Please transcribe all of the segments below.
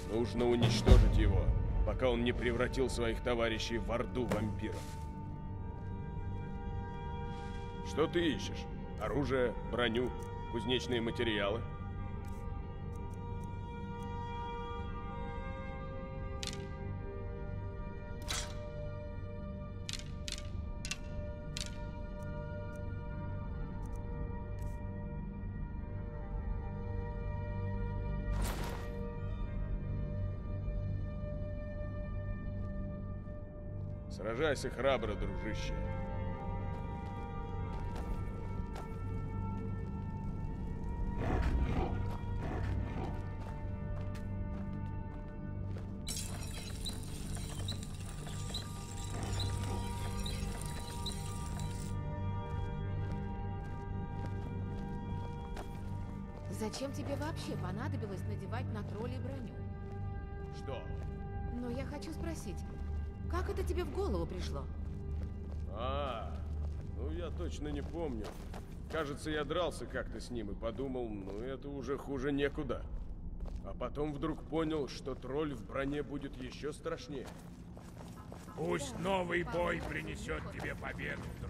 Нужно уничтожить его, пока он не превратил своих товарищей в орду вампиров. Что ты ищешь? Оружие, броню, кузнечные материалы? Сражайся храбро, дружище. Зачем тебе вообще понадобилось надевать на троллей броню? Что? Но я хочу спросить, как это тебе в голову пришло? Ну я точно не помню. Кажется, я дрался как-то с ним и подумал, ну это уже хуже некуда. А потом вдруг понял, что тролль в броне будет еще страшнее. Пусть новый бой принесет тебе победу, друг.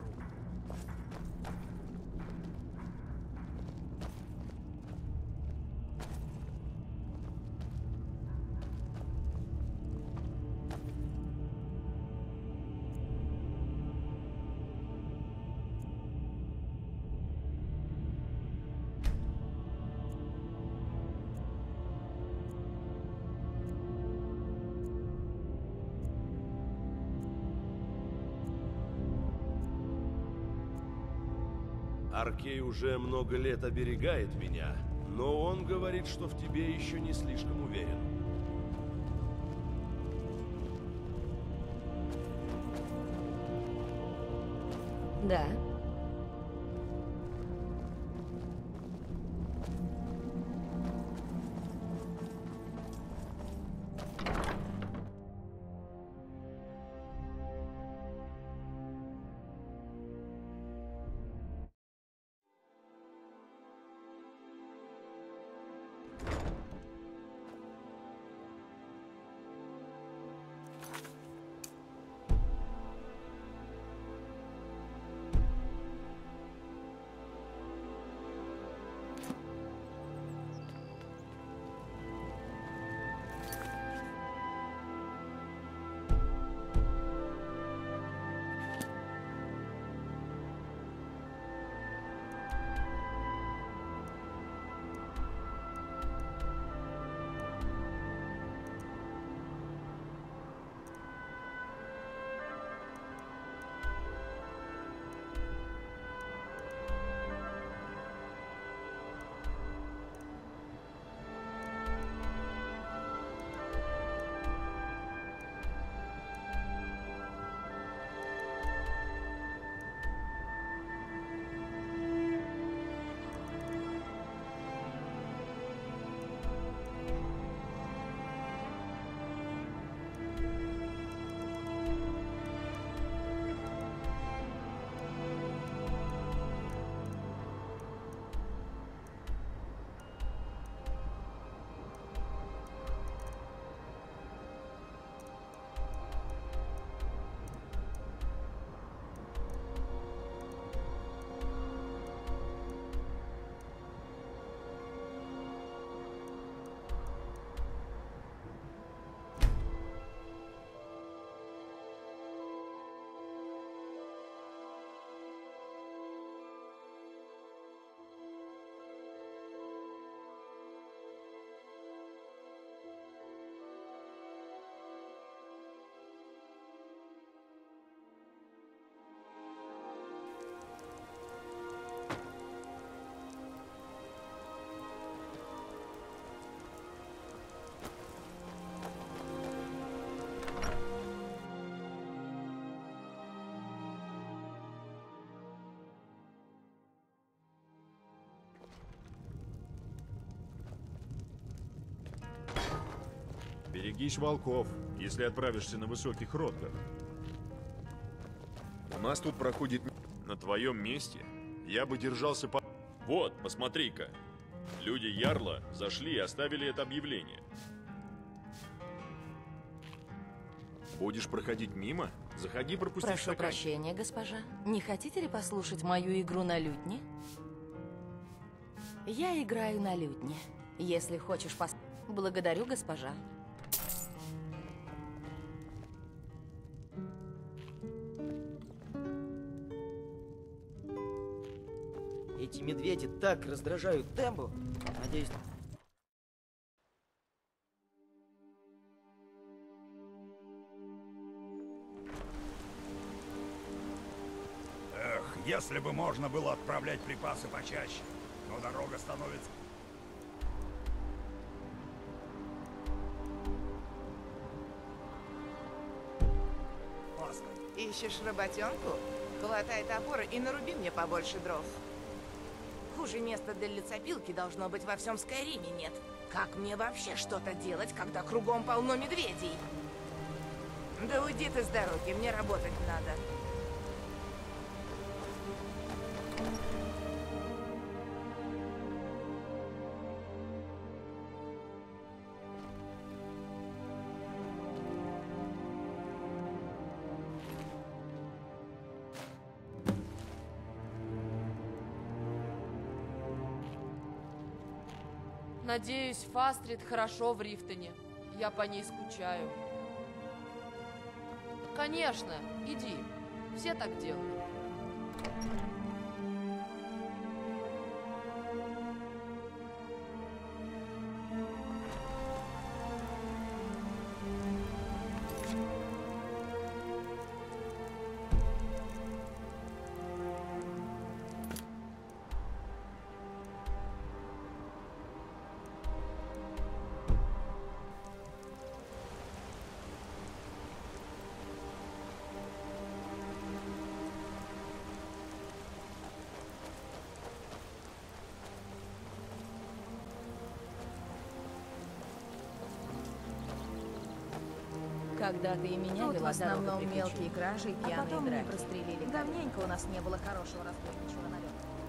Аркей уже много лет оберегает меня, но он говорит, что в тебе еще не слишком уверен. Да. Берегись волков, если отправишься на высоких Хротгар. У нас тут проходит... На твоем месте я бы держался по... Вот, посмотри-ка. Люди Ярла зашли и оставили это объявление. Будешь проходить мимо? Заходи, пропусти Прошу стаканчик. прощения, госпожа. Не хотите ли послушать мою игру на лютне? Я играю на лютне. Если хочешь пос... Благодарю, госпожа. Эти медведи так раздражают Дембу. Надеюсь... Эх, если бы можно было отправлять припасы почаще. Но дорога становится... опасной. Ищешь работенку? Хватай топор и наруби мне побольше дров. Хуже места для лесопилки должно быть во всем Скайриме нет. Как мне вообще что-то делать, когда кругом полно медведей? Да уйди ты с дороги, мне работать надо. Надеюсь, Фастрид хорошо в Рифтоне. Я по ней скучаю. Конечно, иди. Все так делают. Когда-то и меня Тут в вела основном дорога приключений. мелкие кражи и А пьяные потом меня драки. прострелили. Давненько у нас не было хорошего разбойничего налета.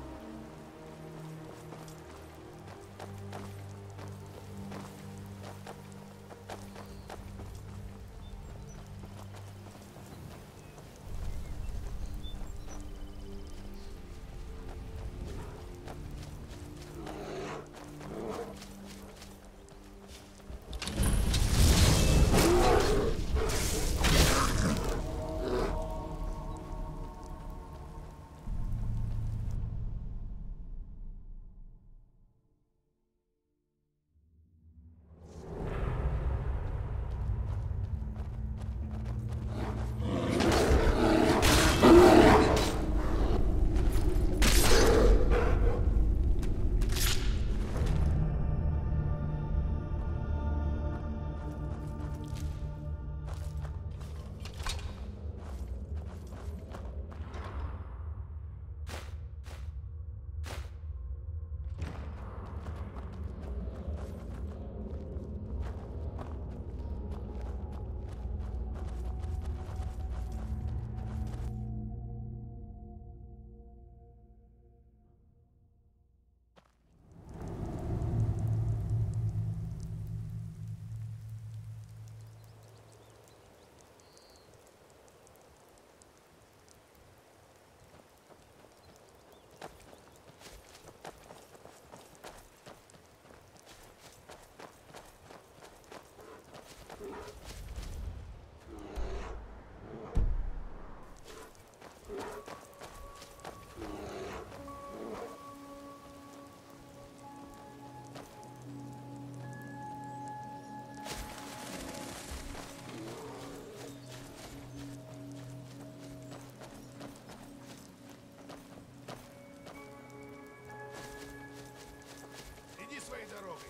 Иди своей дорогой.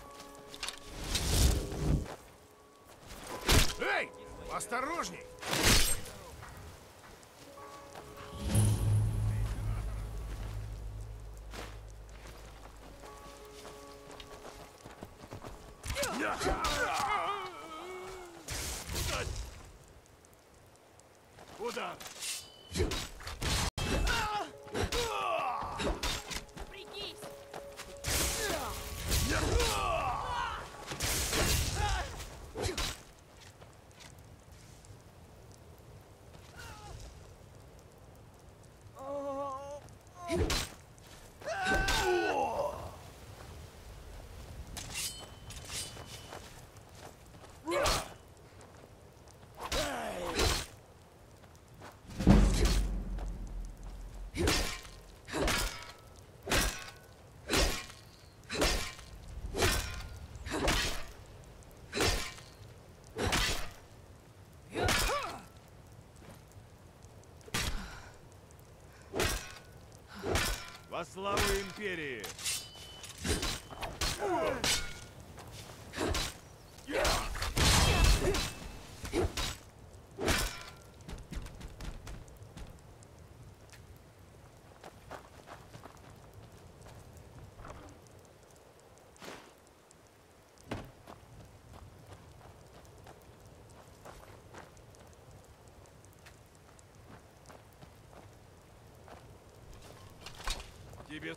Эй, осторожней! Куда? Во славу Империи! Тебе...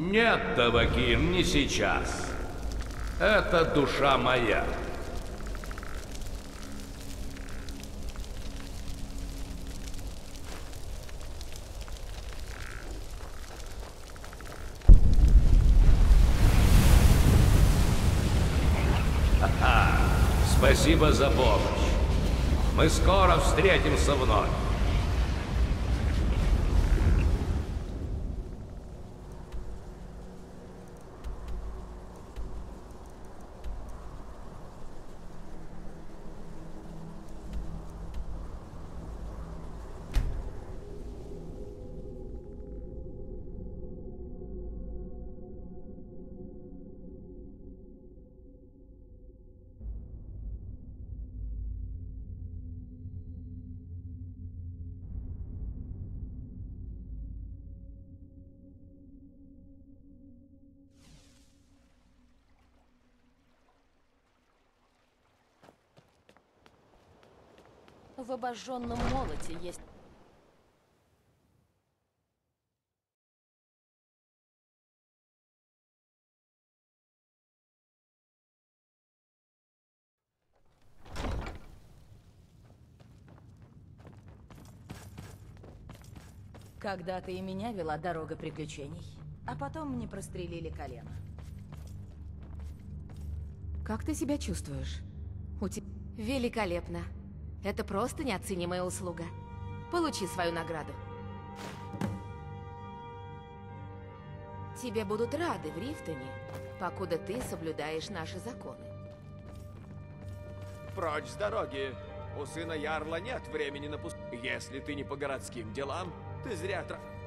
Нет, Тавакин, не сейчас. Это душа моя. Спасибо за помощь. Мы скоро встретимся вновь. В обожженном молоте есть... Когда-то и меня вела дорога приключений, а потом мне прострелили колено. Как ты себя чувствуешь? У тебя... Великолепно. Это просто неоценимая услуга. Получи свою награду. Тебе будут рады в Рифтоне, покуда ты соблюдаешь наши законы. Прочь с дороги. У сына Ярла нет времени на пуст... Если ты не по городским делам, ты зря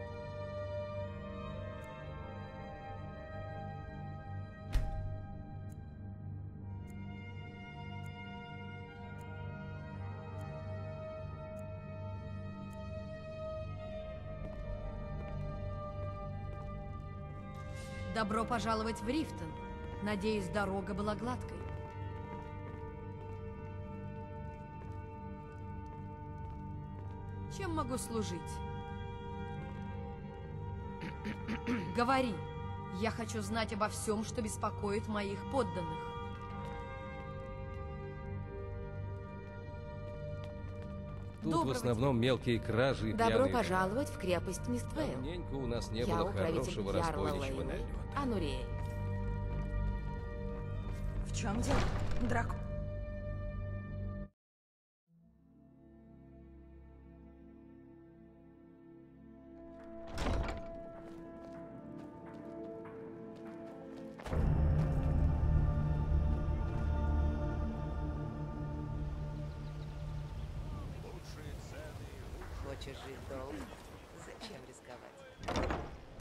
Добро пожаловать в Рифтон. Надеюсь, дорога была гладкой. Чем могу служить? Говори. Я хочу знать обо всем, что беспокоит моих подданных. Тут в основном мелкие кражи и Добро пьяные пожаловать в крепость Миствейл. Давненько у нас не Я было управитель хорошего Ярла разбойничьего Лейны, налета. Ануриэль. В чем дело? Дракон. Хочешь жить долго? Зачем рисковать?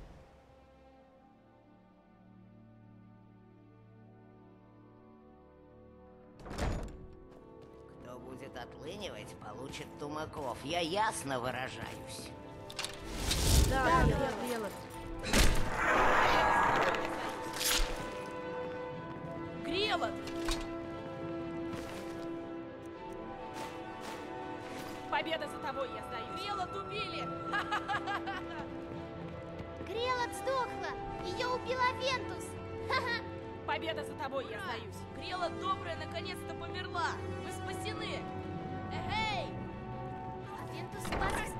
Кто будет отлынивать, получит тумаков. Я ясно выражаюсь. Да, Грелот. Грелот! Победа за тобой, я сдаюсь. Грелот убили! Грелот сдохла! Ее убила Вентус! Победа за тобой, я сдаюсь. Грелот добрая наконец-то померла. Мы спасены. Эй! А Вентус спас...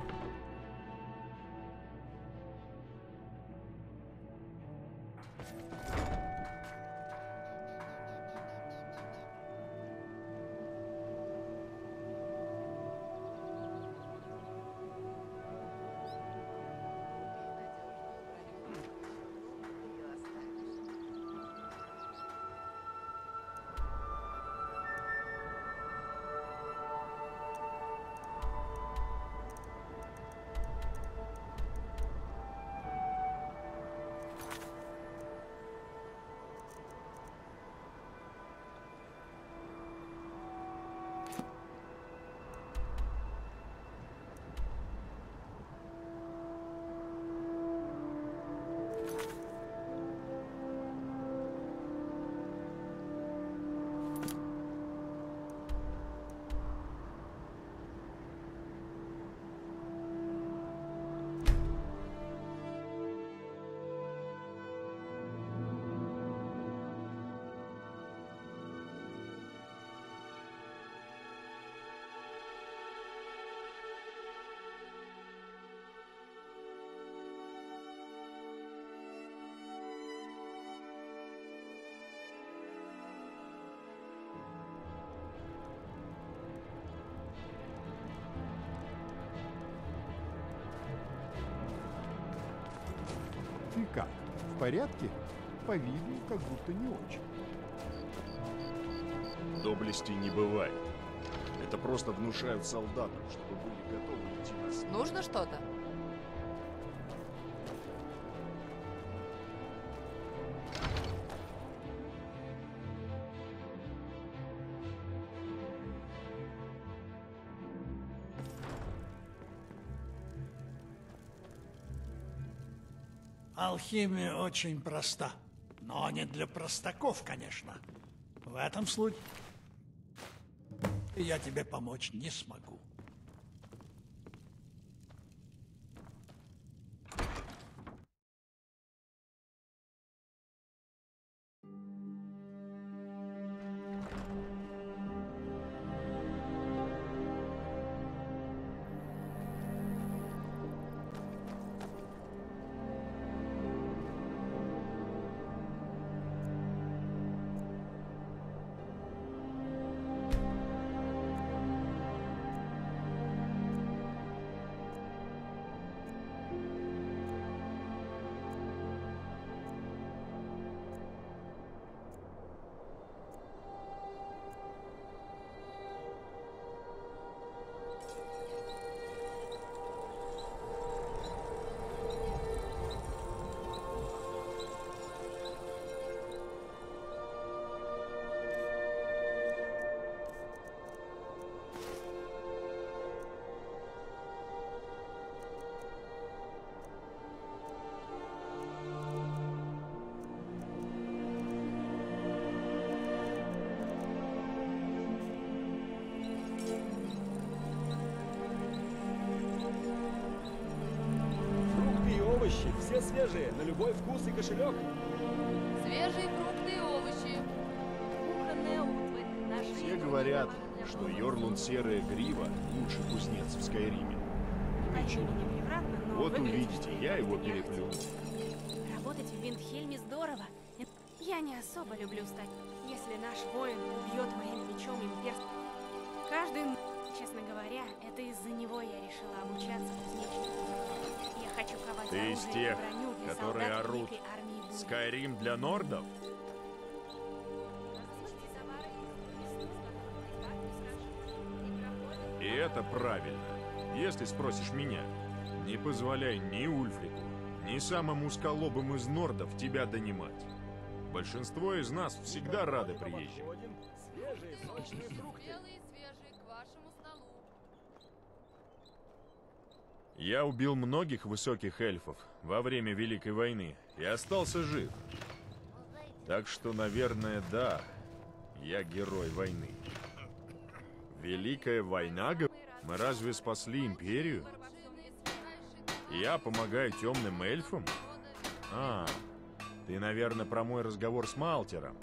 Ты как, в порядке? По виду, как будто не очень. Доблести не бывает. Это просто внушают солдатам, чтобы были готовы идти на смерть. Нужно что-то? Алхимия очень проста. Но не для простаков, конечно. В этом случае я тебе помочь не смогу. Все свежие, на любой вкус и кошелек. Свежие фрукты и овощи. Кухонная утварь. Все говорят, что Йорлунд Серая Грива лучший кузнец в Скайриме. Вот увидите, я его переплюну. Работать в Виндхельме здорово. Я не особо люблю стать. Если наш воин бьет моим мечом имперский. Честно говоря, это из-за него я решила обучаться кузнечику. Я хочу ковать Ты из тех, которые орут «Скайрим для нордов»? И это правильно. Если спросишь меня, не позволяй ни Ульфрику, ни самым узколобым из нордов тебя донимать. Большинство из нас всегда рады приезжим. Свежие, сочные фрукты. Я убил многих высоких эльфов во время Великой войны и остался жив. Так что, наверное, да, я герой войны. Великая война? Мы разве спасли империю? Я помогаю темным эльфам? А, ты, наверное, про мой разговор с Малтером.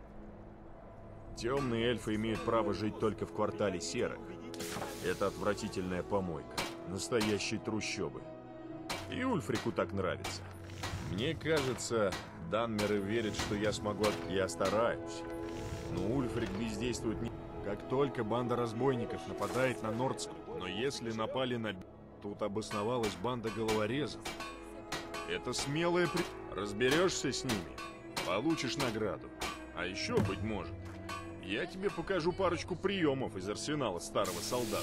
Темные эльфы имеют право жить только в квартале серых. Это отвратительная помойка. Настоящие трущобы. И Ульфрику так нравится. Мне кажется, Данмеры верят, что я смогу... Я стараюсь. Но Ульфрик бездействует не... Как только банда разбойников нападает на Нордск, но если напали на... Тут обосновалась банда головорезов. Это смелая при... Разберешься с ними, получишь награду. А еще, быть может, я тебе покажу парочку приемов из арсенала старого солдата.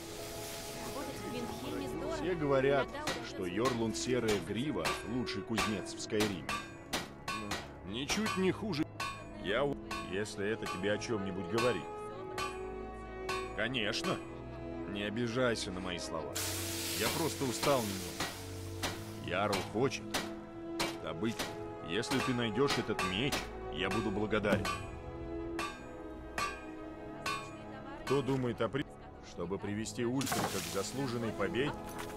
Все говорят, что Йорлунд Серая Грива лучший кузнец в Скайриме. Ничуть не хуже. Если это тебе о чем-нибудь говорит. Конечно. Не обижайся на мои слова. Я просто устал немного. Ярл хочет добыть. Если ты найдешь этот меч, я буду благодарен. Кто думает о чтобы привести Ульфрика к заслуженной победе?